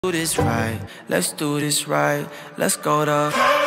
Do this right, let's do this right. Let's go to